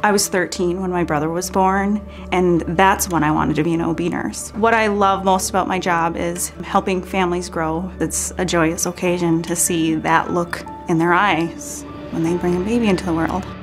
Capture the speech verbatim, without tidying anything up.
I was thirteen when my brother was born, and that's when I wanted to be an O B nurse. What I love most about my job is helping families grow. It's a joyous occasion to see that look in their eyes when they bring a baby into the world.